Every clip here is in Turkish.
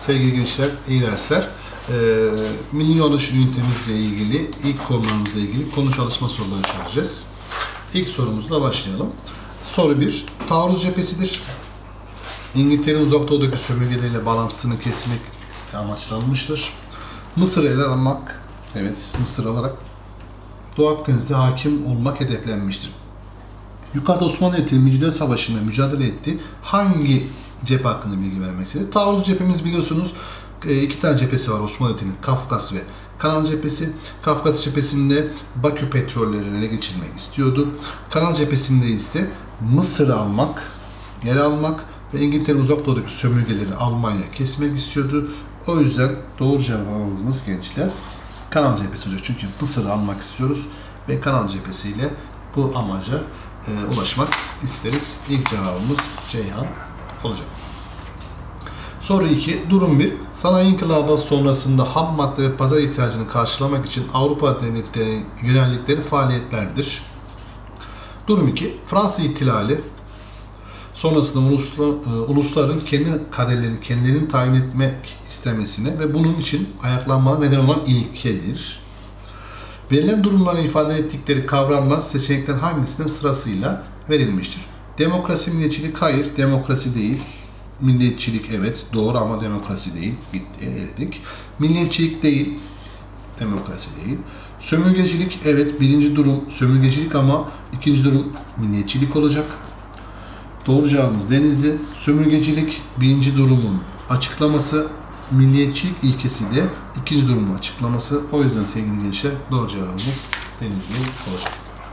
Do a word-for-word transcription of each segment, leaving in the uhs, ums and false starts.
Sevgili gençler, iyi dersler. Ee, Milli Yanlış ünitemizle ilgili, ilk konularımızla ilgili konu çalışma sorularını çözeceğiz. İlk sorumuzla başlayalım. Soru bir. Taarruz cephesidir. İngiltere'nin uzak doğudaki sömürgeleriyle bağlantısını kesmek amaçlanmıştır. Mısır'ı ele almak, evet Mısır alarak Doğu Akdeniz'de hakim olmak hedeflenmiştir. Yukarıda Osmanlı Devleti'nin Mücadele Savaşı'nda mücadele etti. Hangi cephe hakkında bilgi vermek istedi? Taarruz cephemiz biliyorsunuz iki tane cephesi var Osmanlı Devleti'nin, Kafkas ve Kanal cephesi. Kafkas cephesinde Bakü petrollerini ele geçirmek istiyordu. Kanal cephesinde ise Mısır'ı almak, geri almak ve İngiltere uzak doğudaki sömürgeleri Almanya kesmek istiyordu. O yüzden doğru cevabımız gençler Kanal cephesi olacak. Çünkü Mısır'ı almak istiyoruz ve Kanal cephesiyle bu amaca e, ulaşmak isteriz. İlk cevabımız Ceyhan olacak. Soru iki. Durum bir. Sanayi inkılabı sonrasında ham madde ve pazar ihtiyacını karşılamak için Avrupa devletlerinin yöneldikleri faaliyetlerdir. Durum iki. Fransız ihtilali sonrasında uluslar, ulusların kendi kaderlerini kendilerinin tayin etmek istemesine ve bunun için ayaklanmaya neden olan ilkedir. Verilen durumları ifade ettikleri kavramlar seçenekten hangisinin sırasıyla verilmiştir? Demokrasi, milliyetçilik, hayır, demokrasi değil. Milliyetçilik evet, doğru ama demokrasi değil. Bitti, eledik. Milliyetçilik değil, demokrasi değil. Sömürgecilik evet, birinci durum sömürgecilik ama ikinci durum milliyetçilik olacak. Doğru cevabımız Denizli. Sömürgecilik birinci durumun açıklaması, milliyetçilik ilkesi de ikinci durumun açıklaması. O yüzden sevgili gençler doğru cevabımız Denizli olacak.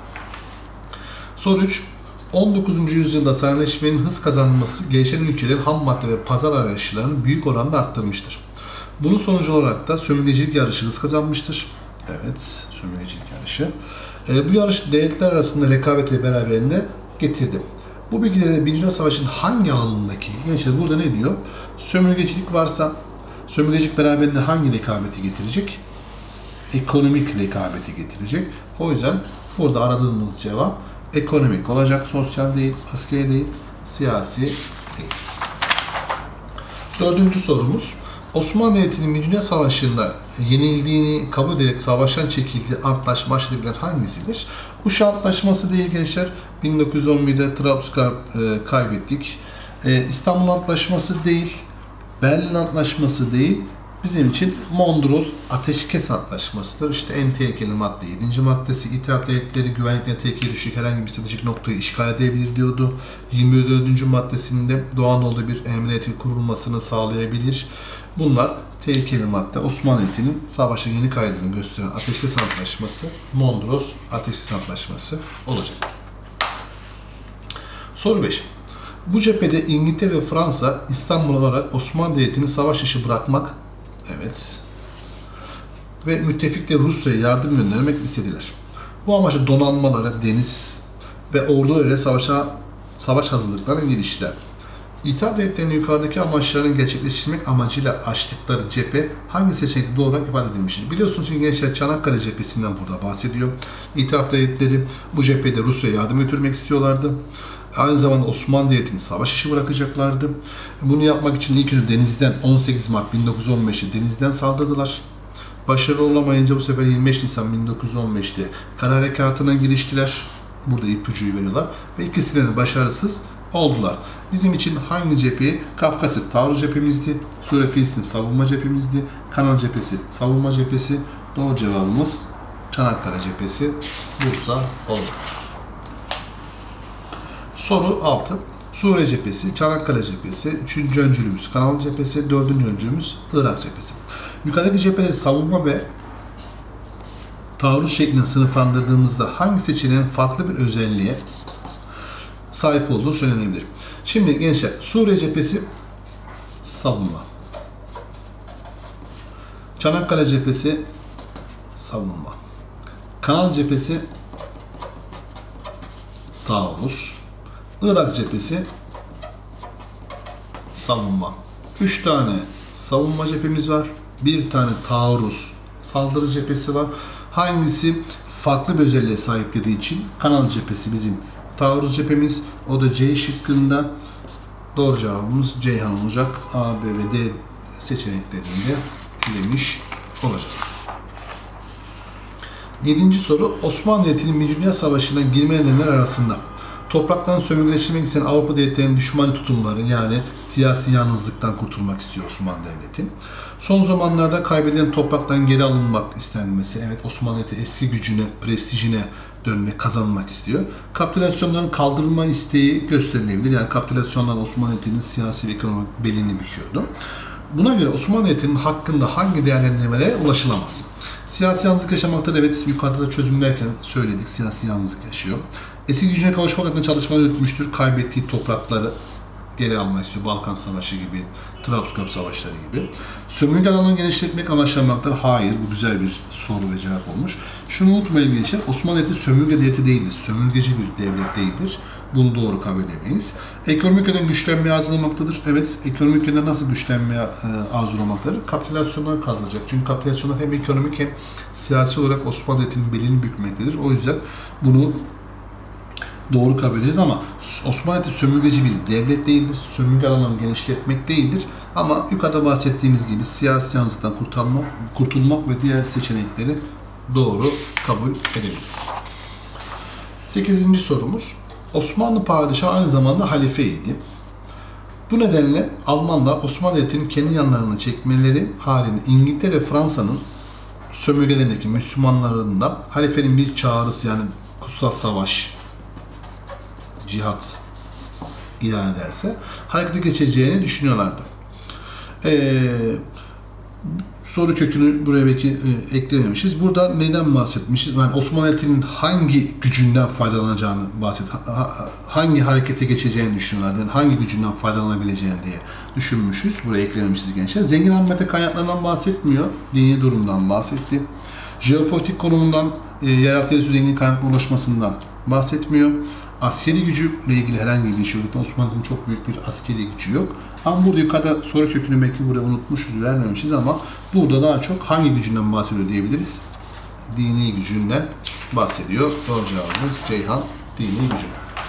Soru üç. on dokuzuncu yüzyılda sanayileşmenin hız kazanması gelişen ülkelerin ham madde ve pazar arayışlarını büyük oranda arttırmıştır. Bunun sonucu olarak da sömürgecilik yarışı hız kazanmıştır. Evet, sömürgecilik yarışı. E, bu yarış devletler arasında rekabeti beraberinde getirdi. Bu bilgileri Birinci Dünya Savaşı'nın hangi alanındaki, gençler burada ne diyor? Sömürgecilik varsa, sömürgecilik beraberinde hangi rekabeti getirecek? Ekonomik rekabeti getirecek. O yüzden burada aradığımız cevap ekonomik olacak, sosyal değil, askeri değil, siyasi değil. Dördüncü sorumuz. Osmanlı Devleti'nin Birinci Dünya Savaşı'nda yenildiğini kabul ederek savaştan çekildiği antlaşma aşağıdakiler hangisidir? Uşa Antlaşması değil gençler. bin dokuz yüz on bir'de Trablusgarp e, kaybettik. E, İstanbul Antlaşması değil. Berlin Antlaşması değil. Bizim için Mondros Ateşkes Antlaşması'dır. İşte en tehlikeli madde yedinci maddesi. İttihat devletleri güvenlikle tehlikeye düşecek herhangi bir stratejik noktayı işgal edebilir diyordu. yirmi dördüncü maddesinde Doğu Anadolu'da bir emniyet kurulmasını sağlayabilir. Bunlar tehlikeli madde. Osmanlı Devleti'nin savaşa yeni kaydını gösteren Ateşkes Antlaşması, Mondros Ateşkes Antlaşması olacak. Soru beş. Bu cephede İngiltere ve Fransa İstanbul olarak Osmanlı Devleti'ni savaş dışı bırakmak, evet, ve müttefikleri Rusya'ya yardım göndermek istediler. Bu amaçla donanmaları, deniz ve ordularıyla savaşa, savaş hazırlıklarına giriştiler. İttihat devletlerinin yukarıdaki amaçlarını gerçekleştirmek amacıyla açtıkları cephe hangi seçenekte doğru olarak ifade edilmiştir? Biliyorsunuz ki gençler Çanakkale cephesinden burada bahsediyor. İttihat devletleri bu cephede Rusya'ya yardım götürmek istiyorlardı. Aynı zamanda Osmanlı Devleti'ni savaş dışı bırakacaklardı. Bunu yapmak için ilk önce denizden on sekiz Mart bin dokuz yüz on beş'te denizden saldırdılar. Başarılı olamayınca bu sefer yirmi beş Nisan bin dokuz yüz on beş'te kara harekatına giriştiler. Burada ipucuyu veriyorlar. Ve ikisi de başarısız oldular. Bizim için hangi cepheyi? Kafkasya taarruz cephemizdi. Suriye Filistin savunma cephemizdi. Kanal cephesi savunma cephesi. Doğru cevabımız Çanakkale cephesi, Bursa olacak. Soru altı. Suriye cephesi, Çanakkale cephesi, üçüncü öncülümüz Kanal cephesi, dördüncü öncülümüz Irak cephesi. Yukarıdaki cepheleri savunma ve taarruz şeklinde sınıflandırdığımızda hangi seçeneğin farklı bir özelliğe sahip olduğu söylenebilir? Şimdi gençler, Suriye cephesi savunma. Çanakkale cephesi savunma. Kanal cephesi taarruz. Irak cephesi savunma. Üç tane savunma cephemiz var. Bir tane taarruz saldırı cephesi var. Hangisi farklı bir özelliğe sahip dediği için Kanal cephesi bizim taarruz cephemiz. O da C şıkkında. Doğru cevabımız Ceyhan olacak. A, B ve D seçeneklerinde demiş olacağız. Yedinci soru, Osmanlı Devleti'nin Birinci Dünya Savaşı'na girme nedenler arasında topraktan sömürgeleştirmek isteyen Avrupa devletlerinin düşman tutumları, yani siyasi yalnızlıktan kurtulmak istiyor Osmanlı Devleti. Son zamanlarda kaybedilen topraktan geri alınmak istenmesi, evet Osmanlı Devleti eski gücüne, prestijine dönmek, kazanmak istiyor. Kapitülasyonların kaldırılma isteği gösterilebilir. Yani kapitülasyonlar Osmanlı Devleti'nin siyasi ve ekonomik belini büküyordu. Buna göre Osmanlı Devleti'nin hakkında hangi değerlendirmelere ulaşılamaz? Siyasi yalnızlık yaşamakta, evet yukarıda da çözümlerken söyledik, siyasi yalnızlık yaşıyor. Eski gücüne kavuşmak adına çalışmalar yürütmüştür. Kaybettiği toprakları geri almak istiyor. Balkan Savaşı gibi, Trabzonspor Savaşları gibi. Sömürge alanını genişletmek amaçlanmaktadır. Hayır, bu güzel bir soru ve cevap olmuş. Şunu unutmayın gençler, Osmanlı Devleti sömürge devleti değildir. Sömürgeci bir devlet değildir. Bunu doğru kabul edemeyiz. Ekonomik yönden güçlenmeye arzulamaktadır. Evet, ekonomik yönden nasıl güçlenmeye e, arzulamaktadır? Kapitülasyonlar kaldıracak. Çünkü kapitülasyonlar hem ekonomik hem siyasi olarak Osmanlı Devleti'nin belini bükmektedir. O yüzden bunu doğru kabul ederiz ama Osmanlı Devleti sömürgeci bir devlet değildir. Sömürge alanını genişletmek değildir. Ama yukarıda bahsettiğimiz gibi siyasi yalnızlıktan kurtulmak, kurtulmak ve diğer seçenekleri doğru kabul edebiliriz. sekizinci sorumuz. Osmanlı padişahı aynı zamanda halifeydi. Bu nedenle Almanlar Osmanlı Devleti'nin kendi yanlarına çekmeleri halinde İngiltere ve Fransa'nın sömürgelerindeki Müslümanların da halifenin bir çağrısı, yani kutsal savaş, cihat ilan ederse harekete geçeceğini düşünüyorlardı. Ee, soru kökünü buraya belki e, eklememişiz. Burada neden bahsetmişiz? Yani Osmanlı Devleti'nin hangi gücünden faydalanacağını bahset, ha, hangi harekete geçeceğini düşünüyorlardı, yani hangi gücünden faydalanabileceğini diye düşünmüşüz. Buraya eklememişiz gençler. Zengin Ahmet'e kaynaklarından bahsetmiyor. Dini durumdan bahsetti. Jeopolitik konumundan, e, yeraltı zengin kaynaklı ulaşmasından bahsetmiyor. Askeri gücüyle ilgili herhangi bir şey yok. Osmanlı'nın çok büyük bir askeri gücü yok. Ama burada yukarıda soru kökünü belki buraya unutmuşuz, vermemişiz ama burada daha çok hangi gücünden bahsediyor diyebiliriz? Dini gücünden bahsediyor. Doğru cevabımız Ceyhan, dini gücü.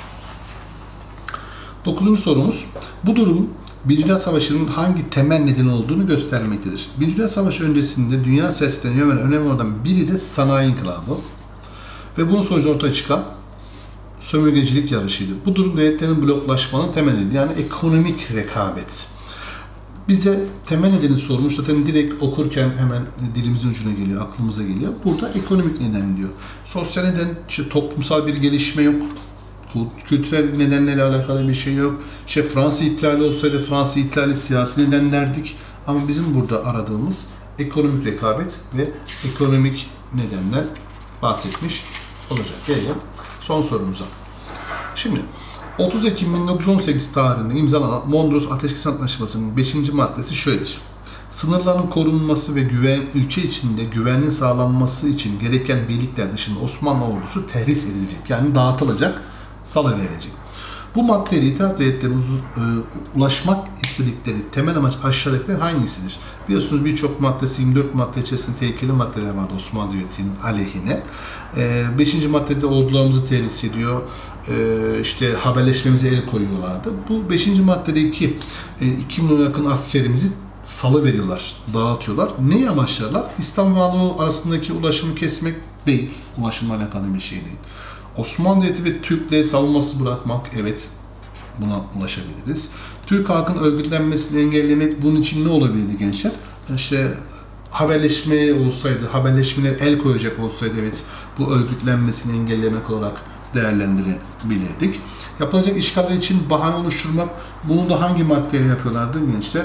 Dokuzuncu sorumuz. Bu durum Birinci Dünya Savaşı'nın hangi temel nedeni olduğunu göstermektedir. Birinci Dünya Savaşı öncesinde dünya siyasetine yön veren önemli olan biri de sanayi inkılabı. Ve bunun sonucu ortaya çıkan sömürgecilik yarışıydı. Bu durum devletlerin bloklaşmanın temeliydi. Yani ekonomik rekabet. Bizde temel nedeni sormuş. Zaten direkt okurken hemen dilimizin ucuna geliyor, aklımıza geliyor. Burada ekonomik neden diyor. Sosyal neden, işte toplumsal bir gelişme yok. Kültürel nedenlerle alakalı bir şey yok. İşte Fransız ihtilali olsaydı Fransız ihtilali siyasi neden derdik. Ama bizim burada aradığımız ekonomik rekabet ve ekonomik nedenden bahsetmiş olacak. Gelelim son sorumuza. Şimdi otuz Ekim bin dokuz yüz on sekiz tarihinde imzalanan Mondros Ateşkes Antlaşması'nın beşinci maddesi şöyledir. Sınırların korunması ve güven, ülke içinde güvenliğin sağlanması için gereken birlikler dışında Osmanlı ordusu tehris edilecek. Yani dağıtılacak, salıverilecek. Bu maddeyle itaat devletlerine ulaşmak istedikleri temel amaç aşağıdakiler hangisidir? Biliyorsunuz birçok maddesi, yirmi dört madde içerisinde tehlikeli maddeler vardı Osmanlı Devleti'nin aleyhine. beşinci maddede ordularımızı tehris ediyor, işte haberleşmemize el koyuyorlardı. Bu beşinci maddedeki iki milyon yakın askerimizi salı veriyorlar, dağıtıyorlar. Neyi amaçlarlar? İslam ve Anadolu arasındaki ulaşımı kesmek değil, ulaşımla alakalı bir şey değil. Osmanlı Devleti ve Türkleri savunmasız bırakmak, evet buna ulaşabiliriz. Türk halkın örgütlenmesini engellemek, bunun için ne olabilirdi gençler? İşte haberleşme olsaydı, haberleşmeler el koyacak olsaydı, evet bu örgütlenmesini engellemek olarak değerlendirebilirdik. Yapılacak işgaller için bahane oluşturmak, bunu da hangi maddeyle yapıyorlardı gençler?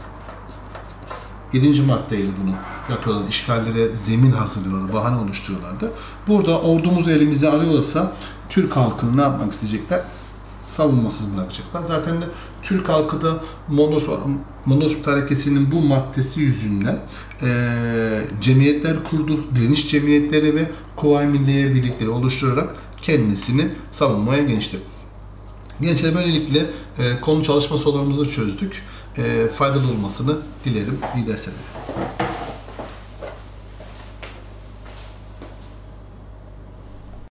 yedinci maddeyle bunu yapıyorlar. İşgallere zemin hazırlıyorlar, bahane oluşturuyorlardı. Burada ordumuzu elimizde alıyorsa Türk halkını ne yapmak isteyecekler? Savunmasız bırakacaklar. Zaten de Türk halkı da Mondros Hareketi'nin bu maddesi yüzünden e, cemiyetler kurdu. Direniş cemiyetleri ve Kuvayi Milliye birlikleri oluşturarak kendisini savunmaya geçti. Gençler böylelikle e, konu çalışma sorularımızı çözdük. E, faydalı olmasını dilerim. İyi dersler.